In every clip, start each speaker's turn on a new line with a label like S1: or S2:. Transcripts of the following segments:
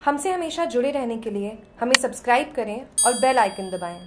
S1: हमसे हमेशा जुड़े रहने के लिए हमें सब्सक्राइब करें और बेल आइकन दबाएं।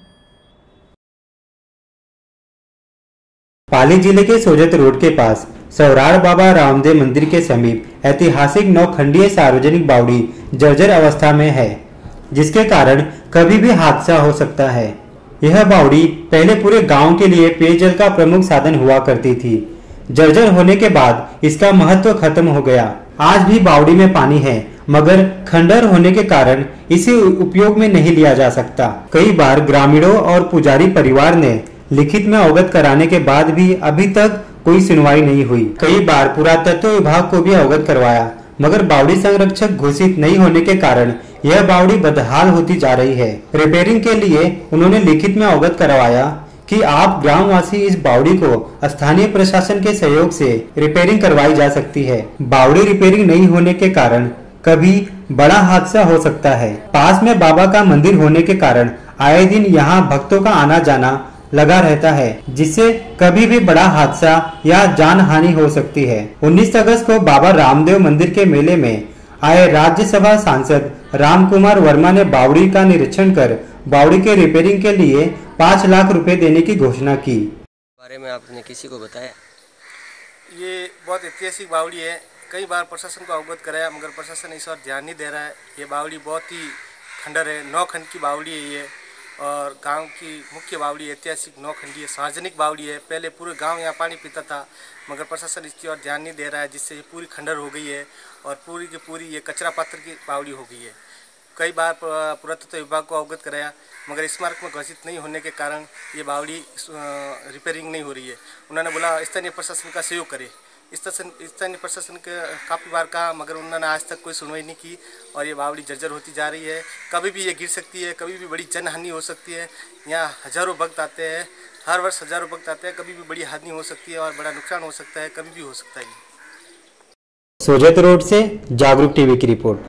S2: पाली जिले के सोजत रोड के पास सौराड़ बाबा रामदेव मंदिर के समीप ऐतिहासिक नौखंडीय सार्वजनिक बावड़ी जर्जर अवस्था में है, जिसके कारण कभी भी हादसा हो सकता है। यह बावड़ी पहले पूरे गांव के लिए पेयजल का प्रमुख साधन हुआ करती थी। जर्जर होने के बाद इसका महत्व खत्म हो गया। आज भी बावड़ी में पानी है, मगर खंडर होने के कारण इसे उपयोग में नहीं लिया जा सकता। कई बार ग्रामीणों और पुजारी परिवार ने लिखित में अवगत कराने के बाद भी अभी तक कोई सुनवाई नहीं हुई। कई बार पुरातत्व विभाग को भी अवगत करवाया, मगर बावड़ी संरक्षक घोषित नहीं होने के कारण यह बावड़ी बदहाल होती जा रही है। रिपेयरिंग के लिए उन्होंने लिखित में अवगत करवाया कि आप ग्रामवासी इस बावड़ी को स्थानीय प्रशासन के सहयोग से रिपेयरिंग करवाई जा सकती है। बावड़ी रिपेयरिंग नहीं होने के कारण कभी बड़ा हादसा हो सकता है। पास में बाबा का मंदिर होने के कारण आए दिन यहाँ भक्तों का आना जाना लगा रहता है, जिससे कभी भी बड़ा हादसा या जान हानि हो सकती है। 19 अगस्त को बाबा रामदेव मंदिर के मेले में आए राज्यसभा सांसद राम कुमार वर्मा ने बावड़ी का निरीक्षण कर बावड़ी के रिपेयरिंग के लिए 5 लाख रुपए देने की घोषणा की।
S3: बारे में आपने किसी को बताया?
S4: ये बहुत ऐतिहासिक बावड़ी है। कई बार प्रशासन को अवगत कराया, मगर प्रशासन इस और ध्यान नहीं दे रहा है। ये बावड़ी बहुत ही खंडर है, 9 खंड की बावड़ी है ये, और गांव की मुख्य बावड़ी ऐतिहासिक 9 खंडी है, सार्वजनिक बावड़ी है। पहले पूरे गांव यहाँ पानी पीता था, मगर प्रशासन इसकी ओर ध्यान नहीं दे रहा है, जिससे ये पूरी खंडर हो गई है और पूरी की पूरी ये कचरा पात्र की बावड़ी हो गई है। कई बार पुरातत्व विभाग को अवगत कराया, मगर स्मारक में घोषित नहीं होने के कारण ये बावड़ी रिपेयरिंग नहीं हो रही है। उन्होंने बोला स्थानीय प्रशासन का सहयोग करे। स्थानीय प्रशासन के काफ़ी बार कहा, मगर उन्होंने आज तक कोई सुनवाई नहीं की और ये बावड़ी जर्जर होती जा रही है। कभी भी ये गिर सकती है, कभी भी बड़ी जनहानि हो सकती है। यहाँ हजारों भक्त आते हैं, हर वर्ष हजारों भक्त आते हैं। कभी भी बड़ी हानि हो सकती है और बड़ा नुकसान हो सकता है, कभी भी हो सकता है।
S2: सोजत रोड से जागरूक टीवी की रिपोर्ट।